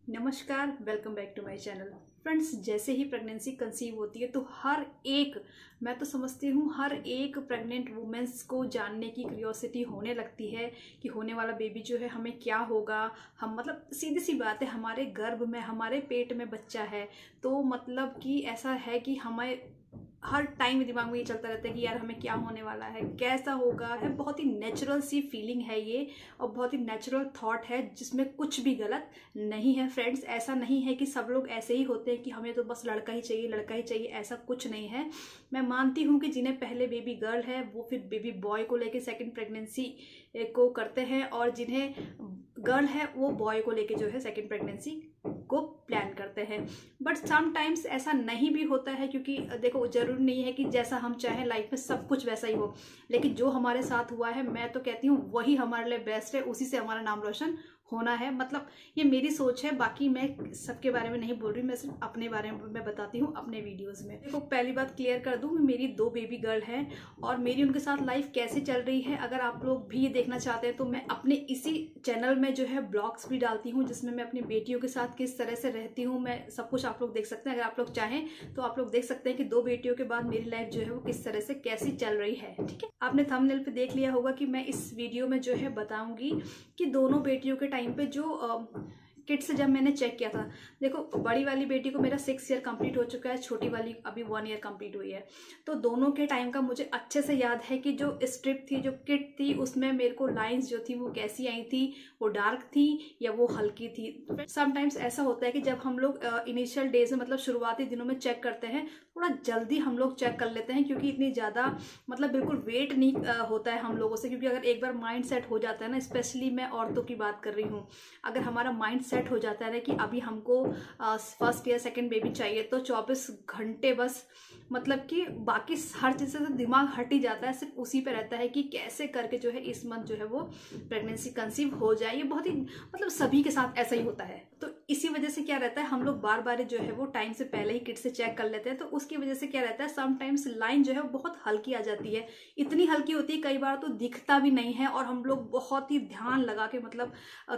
नमस्कार, welcome back to my channel. Friends, जैसे ही प्रेगनेंसी कंसीव होती है तो मैं तो समझती हूँ हर एक प्रेग्नेंट वुमेन्स को जानने की क्यूरियोसिटी होने लगती है कि होने वाला बेबी जो है हमें क्या होगा। हम मतलब सीधी सी बात है, हमारे गर्भ में हमारे पेट में बच्चा है तो मतलब कि ऐसा है कि हमें हर टाइम दिमाग में ये चलता रहता है कि यार हमें क्या होने वाला है, कैसा होगा। है बहुत ही नेचुरल सी फीलिंग है ये, और बहुत ही नेचुरल थॉट है जिसमें कुछ भी गलत नहीं है। फ्रेंड्स, ऐसा नहीं है कि सब लोग ऐसे ही होते हैं कि हमें तो बस लड़का ही चाहिए, लड़का ही चाहिए, ऐसा कुछ नहीं है। मैं मानती हूँ कि जिन्हें पहले बेबी गर्ल है वो फिर बेबी बॉय को लेके सेकंड प्रेगनेंसी को करते हैं, और जिन्हें गर्ल है वो बॉय को लेके जो है सेकंड प्रेगनेंसी को प्लान करते हैं। बट समटाइम्स ऐसा नहीं भी होता है, क्योंकि देखो जरूरी नहीं है कि जैसा हम चाहें लाइफ में सब कुछ वैसा ही हो, लेकिन जो हमारे साथ हुआ है मैं तो कहती हूँ वही हमारे लिए बेस्ट है, उसी से हमारा नाम रोशन होना है। मतलब ये मेरी सोच है, बाकी मैं सबके बारे में नहीं बोल रही, मैं सिर्फ अपने बारे में मैं बताती हूँ अपने वीडियोस में। देखो, पहली बात क्लियर कर दूँ, मेरी 2 बेबी गर्ल हैं और मेरी उनके साथ लाइफ कैसे चल रही है, अगर आप लोग भी ये देखना चाहते हैं तो मैं अपने इसी चैनल में जो है ब्लॉग्स भी डालती हूँ जिसमें मैं अपनी बेटियों के साथ किस तरह से रहती हूँ, मैं सब कुछ आप लोग देख सकते हैं। अगर आप लोग चाहें तो आप लोग देख सकते हैं कि 2 बेटियों के बाद मेरी लाइफ जो है वो किस तरह से कैसी चल रही है। ठीक है, आपने थंबनेल पे देख लिया होगा कि मैं इस वीडियो में जो है बताऊंगी कि दोनों बेटियों के टाइम पे जो किट्स जब मैंने चेक किया था। देखो, बड़ी वाली बेटी को मेरा 6 ईयर कंप्लीट हो चुका है, छोटी वाली अभी 1 ईयर कंप्लीट हुई है। तो दोनों के टाइम का मुझे अच्छे से याद है कि जो स्ट्रिप थी, जो किट थी, उसमें मेरे को लाइंस जो थी वो कैसी आई थी, वो डार्क थी या वो हल्की थी। समटाइम्स ऐसा होता है कि जब हम लोग इनिशियल डेज में मतलब शुरुआती दिनों में चेक करते हैं, थोड़ा जल्दी हम लोग चेक कर लेते हैं, क्योंकि इतनी ज़्यादा मतलब बिल्कुल वेट नहीं होता है हम लोगों से। क्योंकि अगर एक बार माइंड सेट हो जाता है ना, स्पेशली मैं औरतों की बात कर रही हूँ, अगर हमारा माइंड सेट हो जाता है ना कि अभी हमको फर्स्ट या सेकंड बेबी चाहिए, तो 24 घंटे बस मतलब कि बाकी हर चीज़ से तो दिमाग हट ही जाता है, सिर्फ उसी पे रहता है कि कैसे करके जो है इस मंथ जो है वो प्रेगनेंसी कंसीव हो जाए। ये बहुत ही मतलब सभी के साथ ऐसा ही होता है। तो इसी वजह से क्या रहता है, हम लोग बार बार जो है वो टाइम से पहले ही किट से चेक कर लेते हैं, तो उसकी वजह से क्या रहता है, समटाइम्स लाइन जो है वो बहुत हल्की आ जाती है। इतनी हल्की होती है कई बार तो दिखता भी नहीं है, और हम लोग बहुत ही ध्यान लगा के मतलब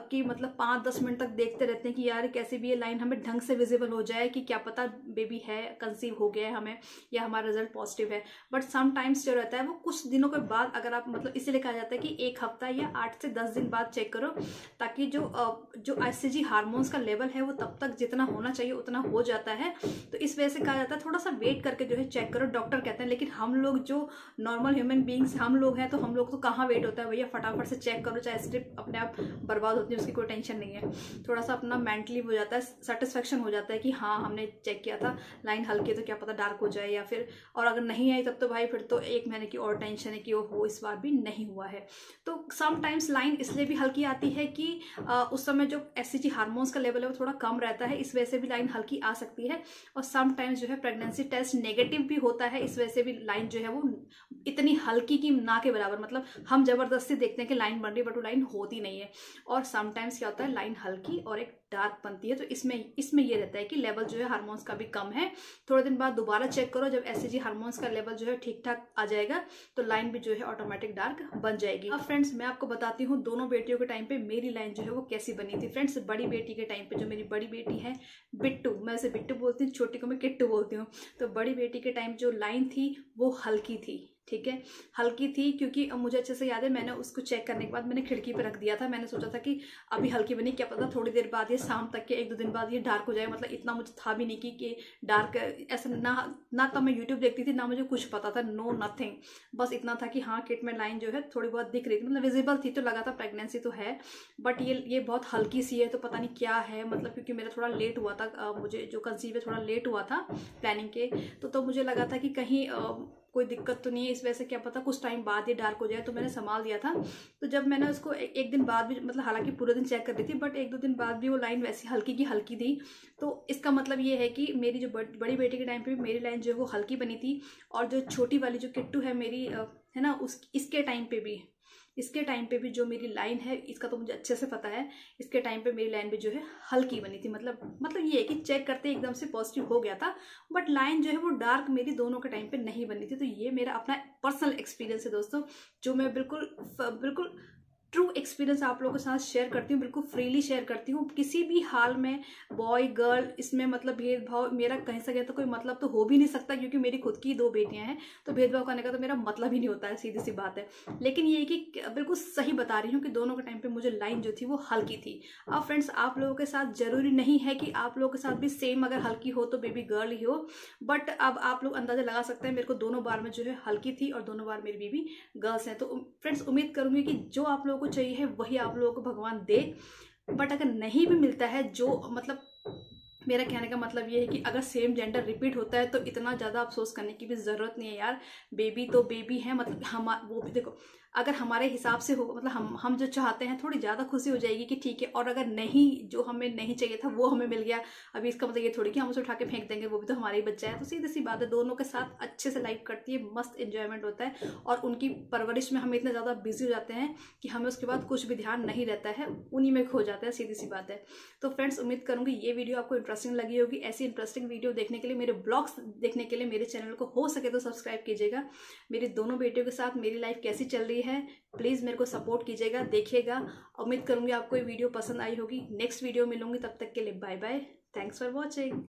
5-10 मिनट तक देखते रहते हैं कि यार कैसे भी ये लाइन हमें ढंग से विजिबल हो जाए, कि क्या पता बेबी है, कंसीव हो गया है हमें, या हमारा रिजल्ट पॉजिटिव है। बट समटाइम्स जो रहता है वो कुछ दिनों के बाद, अगर आप मतलब इसीलिए कहा जाता है कि 1 हफ्ता या 8 से 10 दिन बाद चेक करो, ताकि जो एचसीजी हार्मोन्स का लेवल है वो तब तक जितना होना चाहिए उतना हो जाता है। तो इस वजह से कहा जाता है थोड़ा सा वेट करके जो है चेक करो, डॉक्टर कहते हैं। लेकिन हम लोग जो नॉर्मल ह्यूमन बींग्स हम लोग हैं, तो हम लोग तो कहाँ वेट होता है भैया, फटाफट से चेक करो, चाहे स्ट्रिप अपने आप बर्बाद होती है उसकी कोई टेंशन नहीं है। थोड़ा सा अपना मेंटली हो जाता है, सेटिस्फेक्शन हो जाता है कि हाँ हमने चेक किया था, लाइन हल्की है तो क्या पता डार्क हो जाए, या फिर और अगर नहीं आई तब तो भाई फिर तो 1 महीने की और टेंशन है कि वो हो इस बार भी नहीं हुआ है। तो समटाइम्स लाइन इसलिए भी हल्की आती है कि उस समय जो एचसीजी हार्मोन्स का लेवल है वो थोड़ा कम रहता है, इस वजह से भी लाइन हल्की आ सकती है। और समटाइम्स जो है प्रेगनेंसी टेस्ट नेगेटिव भी होता है, इस वजह से भी लाइन जो है वो इतनी हल्की की ना के बराबर, मतलब हम जबरदस्ती देखते हैं कि लाइन बन रही है बट वो लाइन होती नहीं है। और समटाइम्स क्या होता है, लाइन हल्की और एक डार्क बनती है, तो इसमें ये रहता है कि लेवल जो है हार्मोन्स का भी कम है। थोड़े दिन बाद दोबारा चेक करो, जब एचसीजी हार्मोन्स का लेवल जो है ठीक ठाक आ जाएगा तो लाइन भी जो है ऑटोमेटिक डार्क बन जाएगी। अब फ्रेंड्स, मैं आपको बताती हूँ दोनों बेटियों के टाइम पे मेरी लाइन जो है वो कैसी बनी थी। फ्रेंड्स, बड़ी बेटी के टाइम पे, जो मेरी बड़ी बेटी है बिट्टू, मैं उसे बिट्टू बोलती हूँ, छोटी को मैं किट्टू बोलती हूँ। तो बड़ी बेटी के टाइम जो लाइन थी वो हल्की थी। ठीक है, हल्की थी, क्योंकि मुझे अच्छे से याद है मैंने उसको चेक करने के बाद मैंने खिड़की पे रख दिया था। मैंने सोचा था कि अभी हल्की बनी, क्या पता थोड़ी देर बाद ये शाम तक के 1-2 दिन बाद ये डार्क हो जाए। मतलब इतना मुझे था भी नहीं कि डार्क ऐसा ना तब मैं यूट्यूब देखती थी, ना मुझे कुछ पता था, नो नथिंग। बस इतना था कि हाँ किट में लाइन जो है थोड़ी बहुत दिख रही थी, मतलब विजिबल थी, तो लगा था प्रेगनेंसी तो है। बट ये बहुत हल्की सी है, तो पता नहीं क्या है। मतलब क्योंकि मेरा थोड़ा लेट हुआ था, मुझे जो कंसीव है थोड़ा लेट हुआ था प्लानिंग के, तो मुझे लगा था कि कहीं कोई दिक्कत तो नहीं है, इस वजह से क्या पता कुछ टाइम बाद ये डार्क हो जाए, तो मैंने संभाल दिया था। तो जब मैंने उसको एक दिन बाद भी, मतलब हालांकि पूरे दिन चेक कर रही थी, बट 1-2 दिन बाद भी वो लाइन वैसी हल्की की हल्की थी। तो इसका मतलब ये है कि मेरी जो बड़ी बेटी के टाइम पे भी मेरी लाइन जो है वो हल्की बनी थी, और जो छोटी वाली जो किट्टू है मेरी है ना, इसके टाइम पे भी जो मेरी लाइन है, इसका तो मुझे अच्छे से पता है, इसके टाइम पे मेरी लाइन भी जो है हल्की बनी थी। मतलब ये है कि चेक करते एकदम से पॉजिटिव हो गया था, बट लाइन जो है वो डार्क मेरी दोनों के टाइम पे नहीं बनी थी। तो ये मेरा अपना पर्सनल एक्सपीरियंस है दोस्तों, जो मैं बिल्कुल ट्रू एक्सपीरियंस आप लोगों के साथ शेयर करती हूँ, बिल्कुल फ्रीली शेयर करती हूँ। किसी भी हाल में बॉय गर्ल इसमें मतलब भेदभाव मेरा कहीं से तो कोई मतलब तो हो भी नहीं सकता, क्योंकि मेरी खुद की 2 बेटियां हैं, तो भेदभाव करने का तो मेरा मतलब ही नहीं होता है, सीधी सी बात है। लेकिन ये कि बिल्कुल सही बता रही हूँ कि दोनों के टाइम पे मुझे लाइन जो थी वो हल्की थी। अब फ्रेंड्स आप लोगों के साथ जरूरी नहीं है कि आप लोगों के साथ भी सेम अगर हल्की हो तो बेबी गर्ल ही हो, बट अब आप लोग अंदाजा लगा सकते हैं मेरे को दोनों बार में जो है हल्की थी और दोनों बार मेरी बेबी गर्ल्स हैं। तो फ्रेंड्स उम्मीद करूंगी कि जो आप लोगों को चाहिए है वही आप लोगों को भगवान दे। बट अगर नहीं भी मिलता है, जो मतलब मेरा कहने का मतलब ये है कि अगर सेम जेंडर रिपीट होता है तो इतना ज़्यादा अफसोस करने की भी ज़रूरत नहीं है यार। बेबी तो बेबी है, मतलब हम वो भी देखो, अगर हमारे हिसाब से हो, मतलब हम जो चाहते हैं, थोड़ी ज़्यादा खुशी हो जाएगी कि ठीक है। और अगर नहीं, जो हमें नहीं चाहिए था वो हमें मिल गया, अभी इसका मतलब ये थोड़ी कि हम उसे उठा के फेंक देंगे, वो भी तो हमारा ही बच्चा है। तो सीधी सी बात है, दोनों के साथ अच्छे से लाइफ करती है, मस्त एंजॉयमेंट होता है, और उनकी परवरिश में हम इतने ज़्यादा बिजी हो जाते हैं कि हमें उसके बाद कुछ भी ध्यान नहीं रहता है, उन्हीं में खो जाता है, सीधी सी बात है। तो फ्रेंड्स उम्मीद करूंगी ये वीडियो आपको इंटरेस्टिंग लगी होगी। ऐसी इंटरेस्टिंग वीडियो देखने के लिए, मेरे ब्लॉग्स देखने के लिए मेरे चैनल को हो सके तो सब्सक्राइब कीजिएगा। मेरी दोनों बेटियों के साथ मेरी लाइफ कैसी चल रही है प्लीज़ मेरे को सपोर्ट कीजिएगा, देखिएगा। उम्मीद करूंगी आपको ये वीडियो पसंद आई होगी। नेक्स्ट वीडियो मिलूंगी, तब तक के लिए bye bye. Thanks for watching.